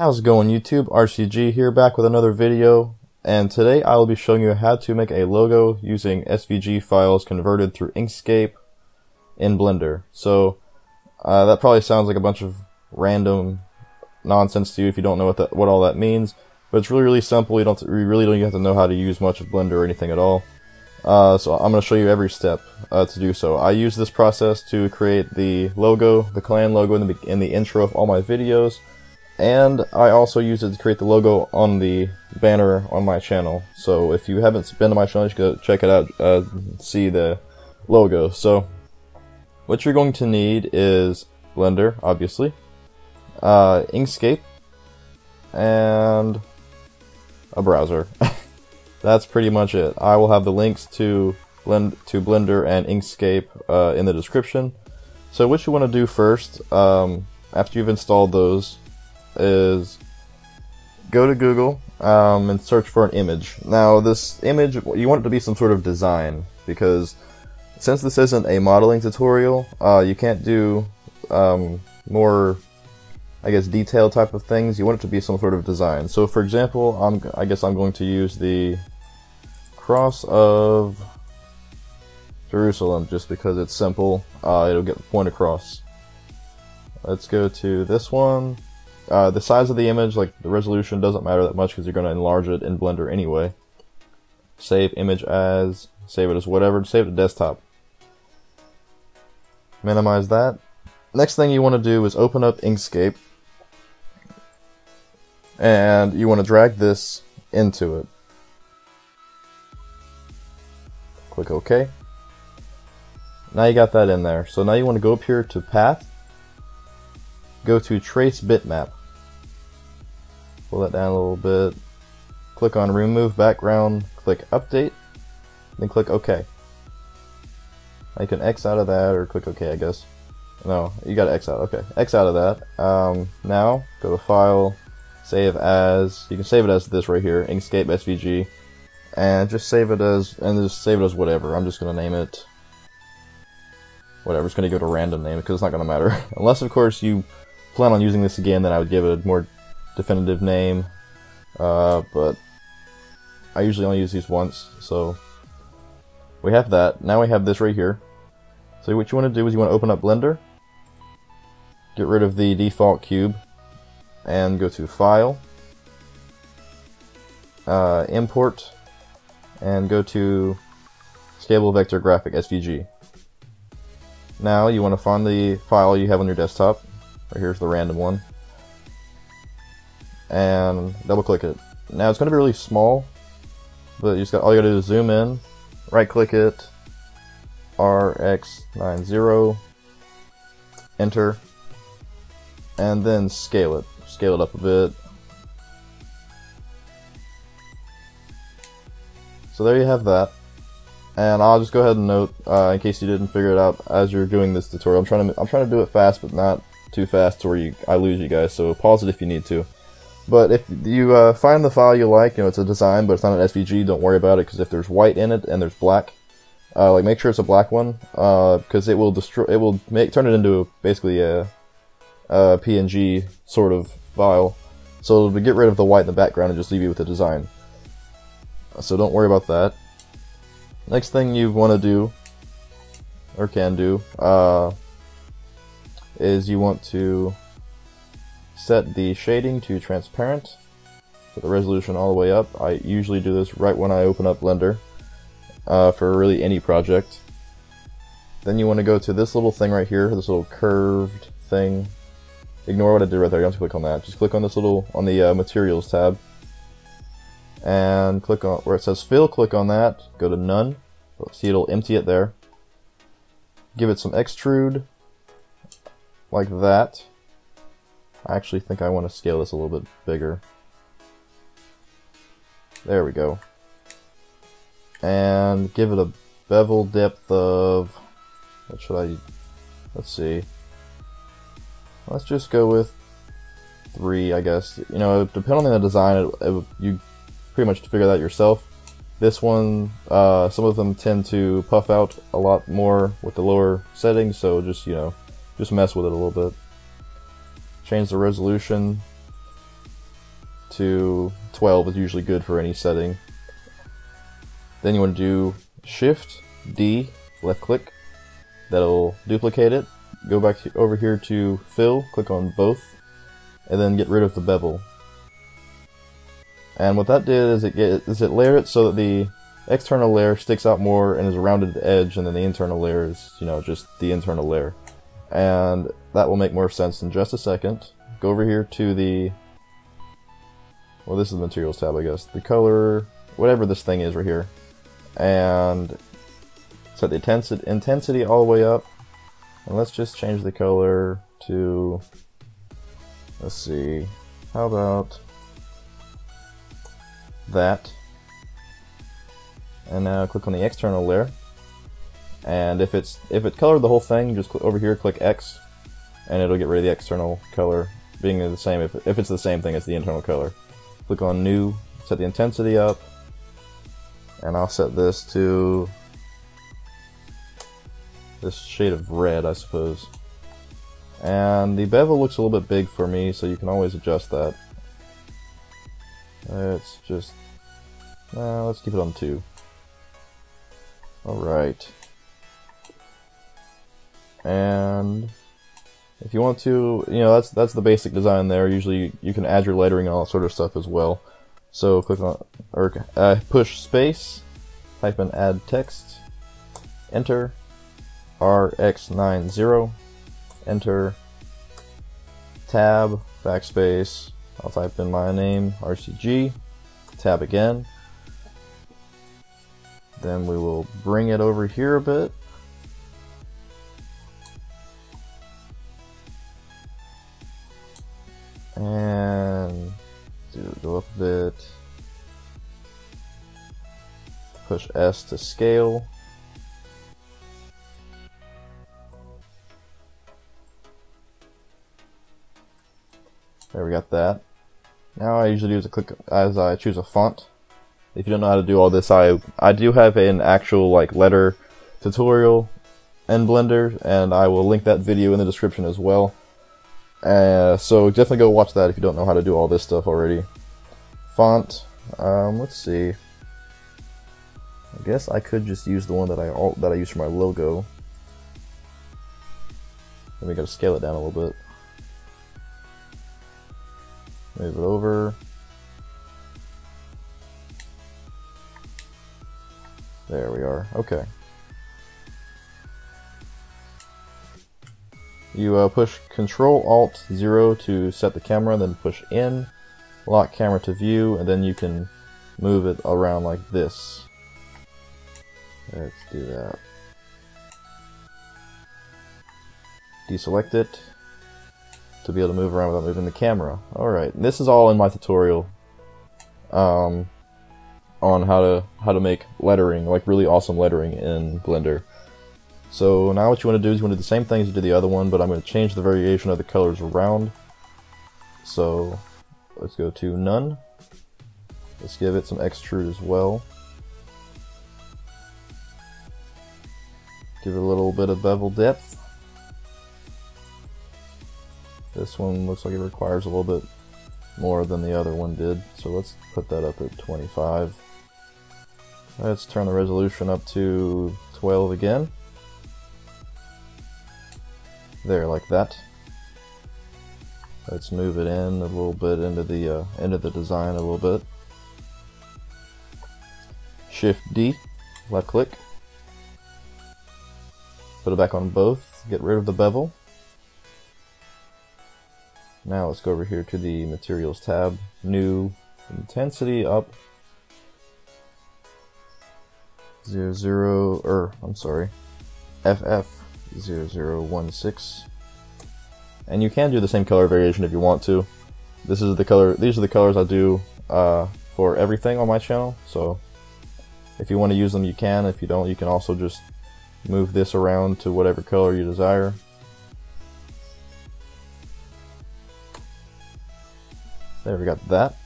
How's it going, YouTube? RCG here, back with another video, and today I will be showing you how to make a logo using SVG files converted through Inkscape in Blender. So that probably sounds like a bunch of random nonsense to you if you don't know what all that means, but it's really simple. You really don't have to know how to use much of Blender or anything at all. So I'm going to show you every step to do so. I use this process to create the logo, the clan logo in the intro of all my videos. And I also use it to create the logo on the banner on my channel. So if you haven't been to my channel, you should go check it out, see the logo. So what you're going to need is Blender, obviously, Inkscape, and a browser. That's pretty much it. I will have the links to Blender and Inkscape in the description. So what you want to do first, after you've installed those, is go to Google and search for an image. Now this image, you want it to be some sort of design, because since this isn't a modeling tutorial, you can't do more, I guess, detailed type of things. You want it to be some sort of design. So for example, I guess I'm going to use the Cross of Jerusalem just because it's simple. It'll get the point across. Let's go to this one. The size of the image, like the resolution, doesn't matter that much because you're going to enlarge it in Blender anyway. Save image as, save it as whatever, save it to desktop. Minimize that. Next thing you want to do is open up Inkscape, and you want to drag this into it. Click OK. Now you got that in there. So now you want to go up here to Path, go to Trace Bitmap. Pull that down a little bit. Click on Remove Background, click Update, then click OK. Now you can X out of that, or click OK, I guess. No, you gotta X out. Okay, X out of that. Now go to File, Save As. You can save it as this right here, Inkscape SVG, and just save it as whatever. I'm just gonna name it whatever. It's gonna give it a random name because it's not gonna matter unless, of course, you plan on using this again. Then I would give it a more definitive name, but I usually only use these once. So we have that. Now we have this right here. So what you want to do is you want to open up Blender, get rid of the default cube, and go to File, Import, and go to Scalable Vector Graphic SVG. Now you want to find the file you have on your desktop. Right here's the random one, and double click it. Now it's going to be really small, but all you got to do is zoom in, right click it, RX90, enter, and then scale it up a bit. So there you have that. And I'll just go ahead and note, in case you didn't figure it out as you're doing this tutorial, I'm trying to do it fast, but not too fast to where I lose you guys. So pause it if you need to. But if you find the file you like, it's a design, but it's not an SVG, don't worry about it, because if there's white in it and there's black, make sure it's a black one, because it will turn it into basically a PNG sort of file. So it'll get rid of the white in the background and just leave you with the design. So don't worry about that. Next thing you want to do, or can do, is you want to set the shading to transparent, put the resolution all the way up. I usually do this right when I open up Blender, for really any project. Then you want to go to this little thing right here, this little curved thing. Ignore what I did right there, you don't have to click on that. Just click on this little, on the Materials tab, and click on where it says Fill, click on that, go to None. See, it'll empty it there. Give it some extrude, like that. I actually think I want to scale this a little bit bigger. There we go. And give it a bevel depth of, let's see. Let's just go with 3, I guess. Depending on the design, you pretty much figure that yourself. This one, some of them tend to puff out a lot more with the lower settings, so just mess with it a little bit. Change the resolution. to 12 is usually good for any setting. Then you want to do Shift D, left click. That'll duplicate it. Go back over here to Fill, click on both, and then get rid of the bevel. And what that did is it layered it so that the external layer sticks out more and is a rounded edge, and then the internal layer is, you know, just the internal layer. And that will make more sense in just a second. Go over here to the, well, this is the materials tab, I guess. The color, whatever this thing is right here. And set the intensity all the way up. And let's just change the color to, let's see, how about that? And now click on the external layer. And if it colored the whole thing, just click over here, click X, and it'll get rid of the external color being the same if it's the same thing as the internal color. Click on New, set the intensity up, and I'll set this to this shade of red, I suppose. And the bevel looks a little bit big for me, so you can always adjust that. It's just, let's keep it on 2. Alright. And if you want to, you know, that's the basic design there. Usually you can add your lettering and all that sort of stuff as well. So click on, or push space, type in add text, enter, RX90, enter, tab, backspace, I'll type in my name, RCG, tab again. Then we will bring it over here a bit. And go up a bit. Push S to scale. There, we got that. Now I usually do is I choose a font. If you don't know how to do all this, I do have an actual like letter tutorial in Blender, and I will link that video in the description as well. So definitely go watch that if you don't know how to do all this stuff already. Font, let's see. I guess I could just use the one that I use for my logo. Then we gotta scale it down a little bit. Move it over. There we are. Okay. You push Control-Alt-0 to set the camera, then push in, lock camera to view, and then you can move it around like this. Let's do that. Deselect it to be able to move around without moving the camera. Alright, this is all in my tutorial on how to make lettering, like really awesome lettering in Blender. So now what you want to do is you want to do the same thing as you did the other one, but I'm going to change the variation of the colors around. So let's go to None. Let's give it some extrude as well. Give it a little bit of bevel depth. This one looks like it requires a little bit more than the other one did, so let's put that up at 25. Let's turn the resolution up to 12 again. There, like that. Let's move it in a little bit into the design a little bit. Shift D, left click. Put it back on both. Get rid of the bevel. Now let's go over here to the Materials tab. New, intensity up. 00, FF0016. And you can do the same color variation if you want to. These are the colors I do for everything on my channel. So if you want to use them, you can. If you don't, you can also just move this around to whatever color you desire. There, we got that.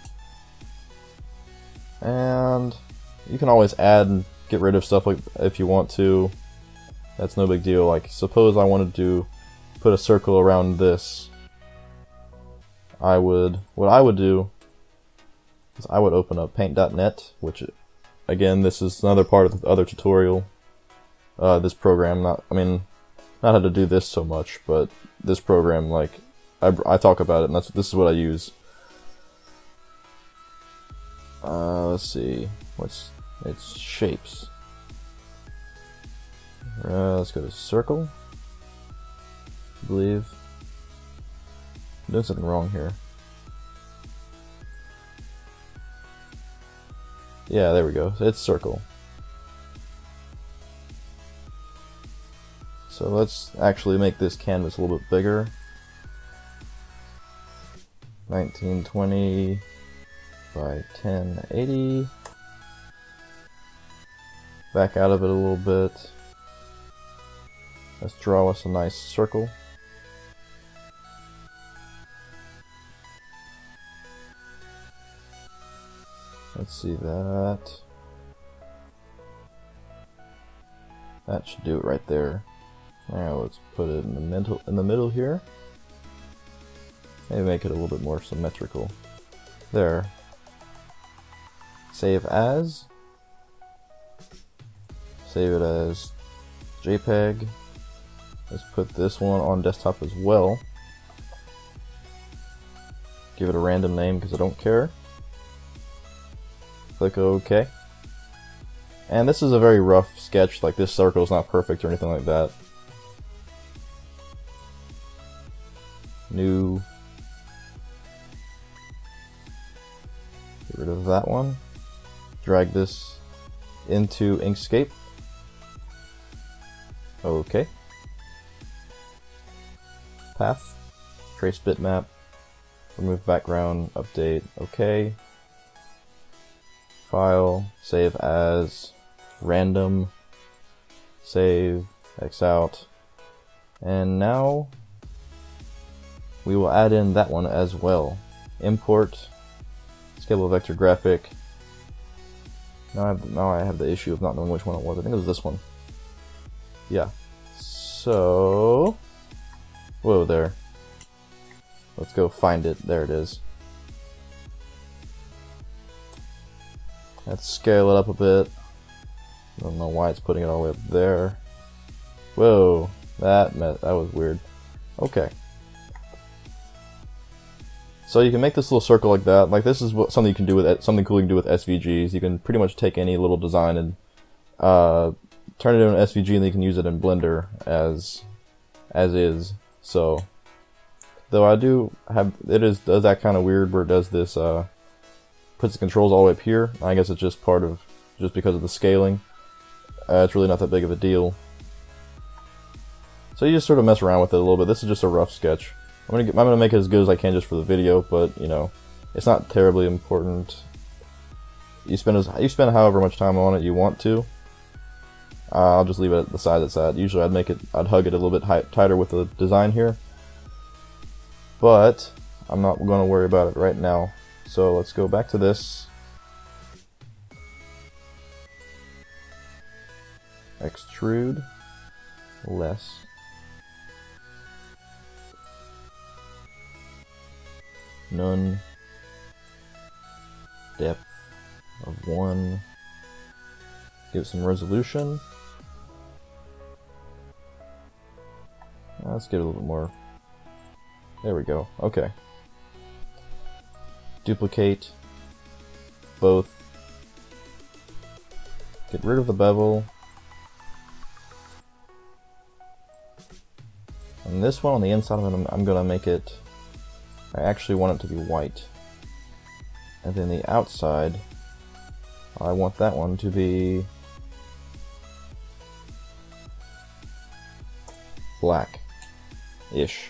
And you can always add and get rid of stuff like if you want to. That's no big deal. Like, suppose I wanted to put a circle around this. What I would do is I would open up paint.net, which, again, this is another part of the other tutorial. This program, not how to do this so much, but this program, like, I talk about it, and this is what I use. Let's see, it's shapes. Let's go to circle, I believe. I'm doing something wrong here. Yeah, there we go. It's circle. So let's actually make this canvas a little bit bigger. 1920 by 1080. Back out of it a little bit. Let's draw us a nice circle. Let's see that. That should do it right there. Now let's put it in the middle here. Maybe make it a little bit more symmetrical. There. Save as. Save it as JPEG. Let's put this one on desktop as well. Give it a random name because I don't care. Click OK. And this is a very rough sketch, like this circle is not perfect or anything like that. New. Get rid of that one. Drag this into Inkscape. OK. Path. Trace bitmap. Remove background. Update. OK. File. Save as. Random. Save. X out. And now we will add in that one as well. Import. Scalable vector graphic. Now I have the issue of not knowing which one it was. I think it was this one. Yeah. So, whoa there. Let's go find it. There it is. Let's scale it up a bit. I don't know why it's putting it all the way up there. Whoa, that was weird. Okay. So you can make this little circle like that. Like this is something you can do with something cool you can do with SVGs. You can pretty much take any little design and turn it into an SVG, and then you can use it in Blender as is. So, though I do have does that kind of weird where it does this puts the controls all the way up here. I guess it's just because of the scaling. It's really not that big of a deal. So you just sort of mess around with it a little bit. This is just a rough sketch. I'm gonna make it as good as I can just for the video, but you know, it's not terribly important. You spend however much time on it you want to. I'll just leave it at the size it's at. Usually I'd hug it a little bit tighter with the design here, but I'm not going to worry about it right now. So let's go back to this. Extrude less. None. Depth of 1. Give it some resolution. Let's get a little bit more. There we go. Okay. Duplicate both. Get rid of the bevel. And this one on the inside of it, I'm gonna make it. I actually want it to be white. And then the outside, I want that one to be black-ish.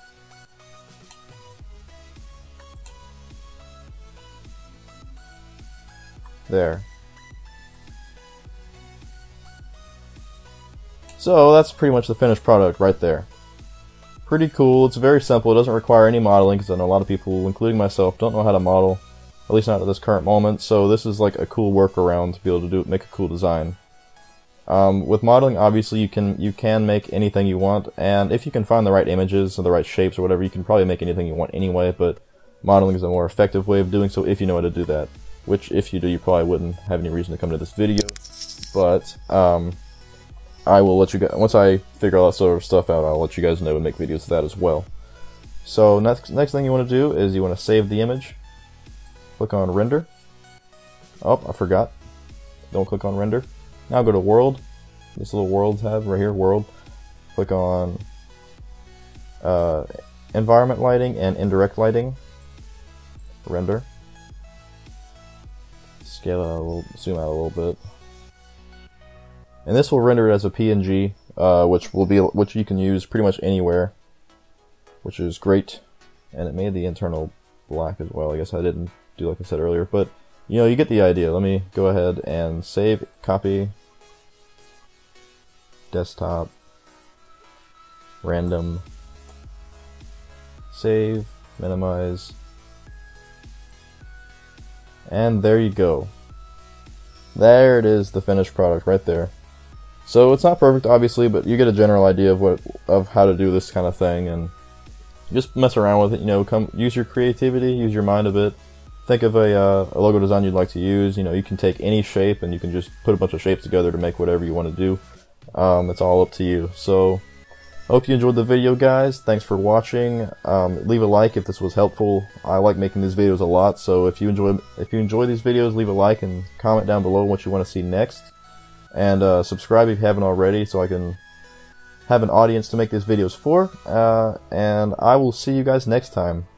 There. So that's pretty much the finished product right there. Pretty cool. It's very simple. It doesn't require any modeling because I know a lot of people, including myself, don't know how to model, at least not at this current moment. So this is like a cool workaround to be able to make a cool design. With modeling, obviously you can make anything you want, and if you can find the right images or the right shapes or whatever, you can probably make anything you want anyway. But modeling is a more effective way of doing so if you know how to do that. Which, if you do, you probably wouldn't have any reason to come to this video. But I will let you guys, once I figure all that sort of stuff out, I'll let you guys know and make videos of that as well. So next thing you want to do is you want to save the image. Click on render. Oh, I forgot. Don't click on render. Now go to world. This little world tab right here, world. Click on environment lighting and indirect lighting. Render. Scale it out a little, zoom out a little bit. And this will render it as a PNG, which you can use pretty much anywhere, which is great. And it made the internal black as well. I guess I didn't do like I said earlier, but you know, you get the idea. Let me go ahead and save, copy, desktop, random, save, minimize, and there you go. There it is, the finished product right there. So it's not perfect, obviously, but you get a general idea of how to do this kind of thing, and just mess around with it. You know, use your creativity, use your mind a bit. Think of a logo design you'd like to use. You know, you can take any shape and you can just put a bunch of shapes together to make whatever you want to do. It's all up to you. So, I hope you enjoyed the video, guys. Thanks for watching. Leave a like if this was helpful. I like making these videos a lot, so if you enjoy these videos, leave a like and comment down below what you want to see next. And subscribe if you haven't already, so I can have an audience to make these videos for. And I will see you guys next time.